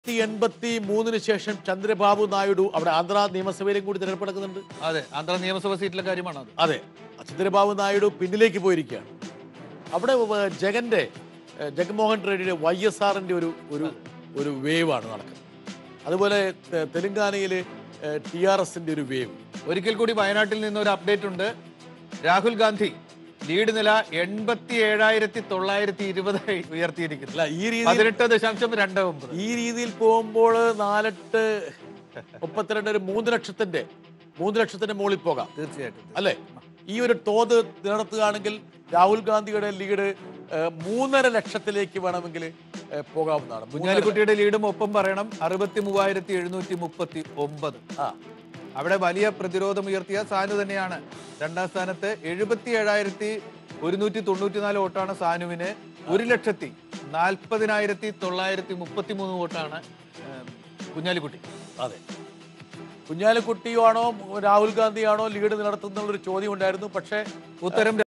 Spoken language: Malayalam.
1983 ശേഷം ചന്ദ്രബാബു നായിഡു അവിടെ ആന്ധ്ര നിയമസഭയിലും കൂടി തിരഞ്ഞെടുപ്പ് നടക്കുന്നുണ്ട്. അതെ, ആന്ധ്ര നിയമസഭ സീറ്റിലെ കാര്യമാണ് അത്. അതെ, ചന്ദ്രബാബു നായിഡു പിന്നിലേക്ക് പോയിരിക്കുകയാണ്. അവിടെ ജഗൻമോഹൻ റെഡ്ഡിയുടെ YSRന്റെ ഒരു വേവാണ് നടക്കുന്നത്. അതുപോലെ തെലങ്കാനയിൽ TRSന്റെ ഒരു വേവ്. ഒരിക്കൽ കൂടി വയനാട്ടിൽ നിന്ന് ഒരു അപ്ഡേറ്റ് ഉണ്ട്. രാഹുൽ ഗാന്ധി ലീഡ് നില 87,920 ഉയർത്തിയിരിക്കുന്നു. 18.29. ഈ രീതിയിൽ പോകുമ്പോൾ 4-8-32 3 ലക്ഷത്തിന്റെ മുകളിൽ പോകാം തീർച്ചയായിട്ടും അല്ലേ? ഈ ഒരു തോത് നിലനിർത്തുകയാണെങ്കിൽ രാഹുൽ ഗാന്ധിയുടെ ലീഡ് 3.5 ലക്ഷത്തിലേക്ക് വേണമെങ്കിൽ പോകാവുന്നതാണ്. കുഞ്ഞാലിക്കുട്ടിയുടെ ലീഡും ഒപ്പം പറയണം 63,739. അവിടെ വലിയ പ്രതിരോധം ഉയർത്തിയ സാനു തന്നെയാണ് രണ്ടാം സ്ഥാനത്ത്. 77,194 വോട്ടാണ് സാനുവിന്. 1,40,40,933 വോട്ടാണ് കുഞ്ഞാലിക്കുട്ടി. അതെ, കുഞ്ഞാലിക്കുട്ടിയാണോ രാഹുൽ ഗാന്ധിയാണോ ലീഡ് നിലനിർത്തുന്നുള്ള ഒരു ചോദ്യം ഉണ്ടായിരുന്നു. പക്ഷേ ഉത്തരം